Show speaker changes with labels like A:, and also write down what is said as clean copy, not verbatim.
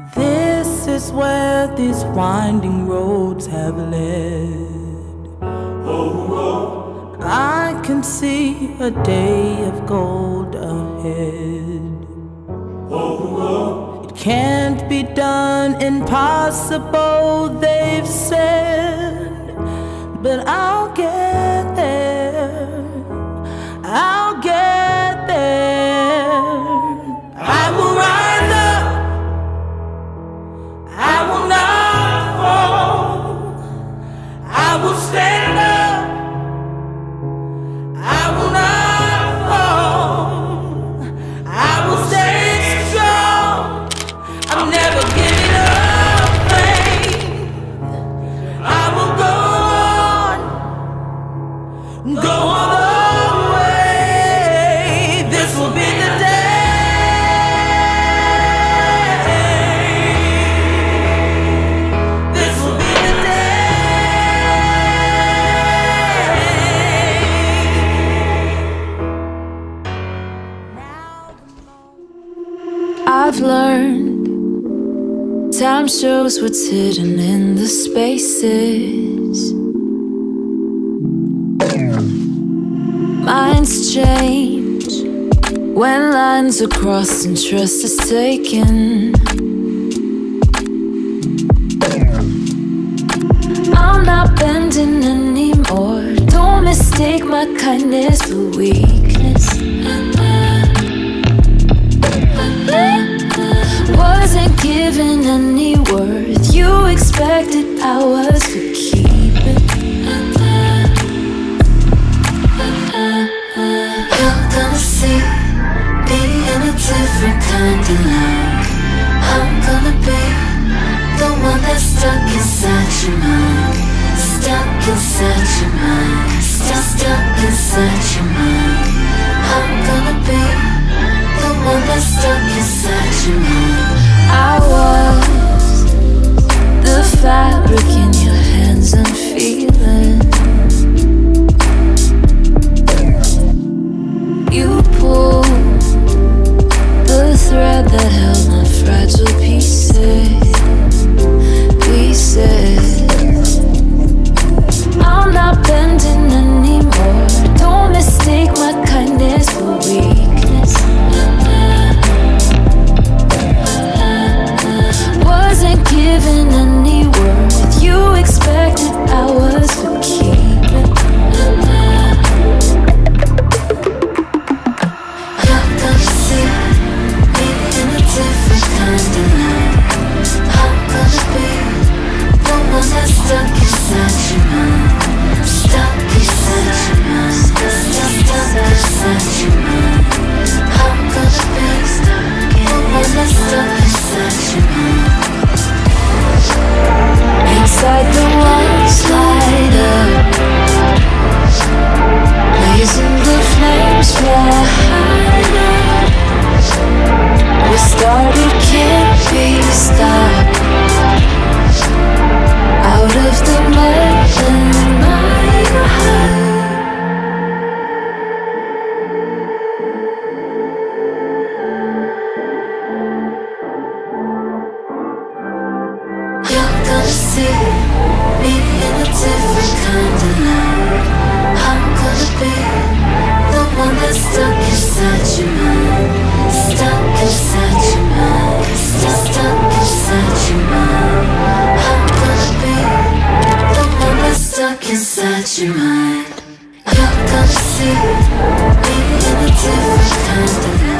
A: This is where these winding roads have led. I can see a day of gold ahead. It can't be done, impossible, they've said, but I'll get there, I'll get there. I will rise up, I will not fall, I will stand up, I will not fall, I will stay strong, I'm never giving up faith. I will go all the way. This will be the day. This will be the day.
B: I've learned time shows what's hidden in the spaces. Minds change when lines are crossed and trust is taken. I'm not bending anymore. Don't mistake my kindness for weakness. Wasn't given any worth. You expected I was to keep it. You're gonna see me in a different kind of light. I'm gonna be the one that's stuck inside your mind. Stuck inside your mind. Stuck inside your mind. I'm gonna be the one that's stuck inside your mind. I was the fabric in your hands I'm feeling. You pulled the thread that held my fragile pieces. I'm not bending anymore. Don't mistake my kindness for weakness. Wasn't given any worth. You expected I was to keep it. You're gonna see me in a different kind of light. I'm gonna be the one that's stuck inside your mind. Stuck inside your mind. Stuck inside your mind. I'm gonna be the one that's stuck inside your mind. Inside the walls light up, blazing the flames fly higher. We started, can't be stopped. Out of the mud in my heart. You're gonna see me in a different kind of light. I'm gonna be the one that's stuck inside your mind. Stuck inside your mind. Stuck inside your mind. I'm gonna be the one that's stuck inside your mind. You're gonna see me in a different kind of light.